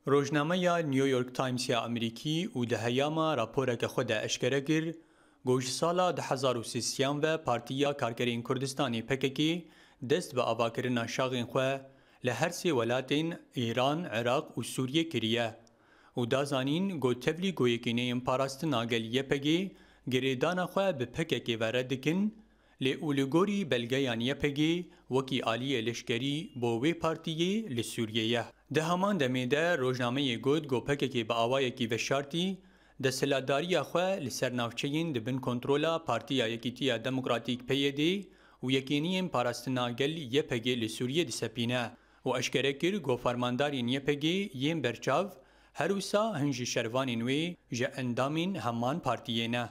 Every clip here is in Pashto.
روزنامه یا نیویورک تایمز یا امریکی و ده هیاما راپورک خود اشکره گر گوش سالا 2013 و پارتیا کارگرین کردستانی پککی دست به آواکرنا شاغین خواه لهر سی ولاتین ایران، عراق و سوریه کریه و دازانین گو تبلی گویکینه پاراستن آگل یپگی گریدان خواه به پککی ورد دکن لی اولگوری بلگیان یپگی وکی آلی لشکری بووی پارتیی لسوریه. ده همان دمیده روزنامه گود گو پککی با آوایکی و شارتی ده سلاداری خواه لسرنافچین ده بن کنترولا پارتیا یکیتیا دموکراتیک پیدی و یکینیم پاراستناگل یپگی لسوریه دی سپینه و اشکره کر گو فرماندارین یپگی یم برچاو هروسا هنجی شروانین وی جه اندامین همان پارتیه نه.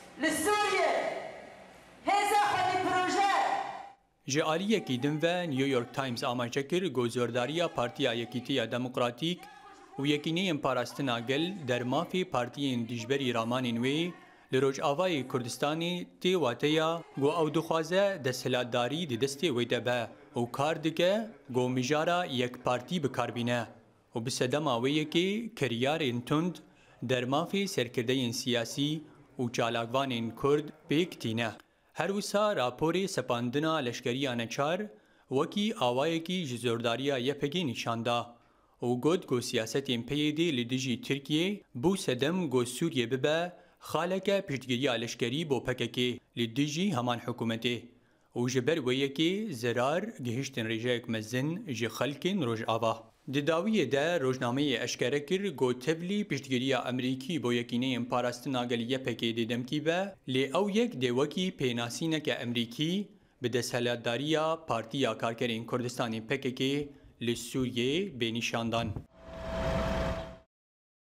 جه آلی یکی دن و نیویورک تایمز آماجه کر گو زورداریا پارتیا یکیتیا دموکراتیک و یکینیم پاراستناگل در مافی پارتیین دیجبری رامانین وی لروج آوای کردستانی تی واتیا گو او دخوازه دستهلاتداری دی دستی ویده به و کار دکه گو مجارا یک پارتی بکاربینه و بسدم آویه که کریارین تند در مافی سرکردهین سیاسی و چالاکوانین کرد بیکتینه. هر وسا راپوری سپاندنا لشکریان چار وکی آوائه کی جزورداریا یپگی نشانده و گود گو سیاستین پیدی لدیجی ترکیه بو سدم گو سوریه ببه خالک پشتگیری لشکری بو پککی لدیجی همان حکومتی و جبر ویکی زرار گهشتن رجایک مزن جی خلکن روش آوه. دداویه ده روزنامه اشکره کر گو تبلی پشتگیری امریکی بو یکینه پاراستناگل یپکی دیدم کی به لی او یک دیوکی پیناسینک امریکی به دستهلاتداریا پارتیا کارگرین کردستانی پککی لسوریه بینیشاندان.